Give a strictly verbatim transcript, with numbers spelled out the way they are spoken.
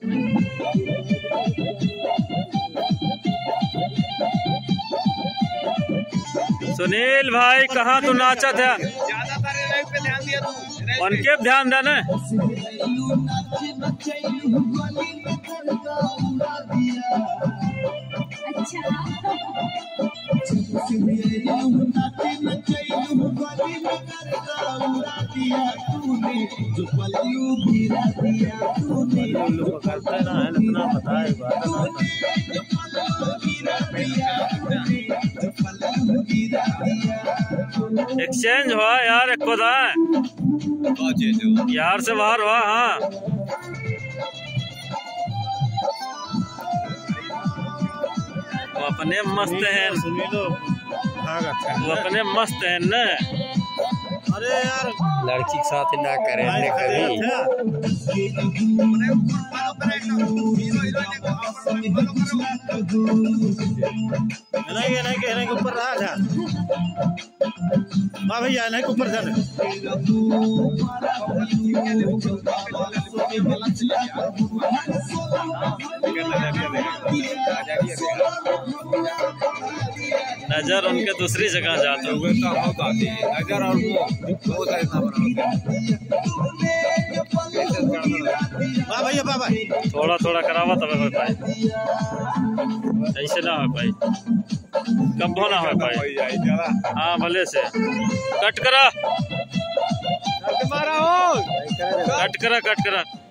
सुनील भाई कहाँ तू नाचा था? उनके ध्यान देना। करता ना है इतना पता है एक्सचेंज हुआ यार, एक खुदा यार से बाहर हुआ। हाँ वो अपने मस्त हैं, वो अपने मस्त हैं न। अरे यार लड़की के साथ ना करें कभी। नहीं नहीं के नहीं ऊपर रहा था। वाह भैया नहीं ऊपर था। नजर उनके दूसरी जगह जाते हुए नजर और वो वाह भैया वाह भाई थोड़ा थोड़ा करावा तब भाई, ऐसे ना हो भाई, कब ना हो भाई। हाँ भले से कट करा, कट करा कट करा।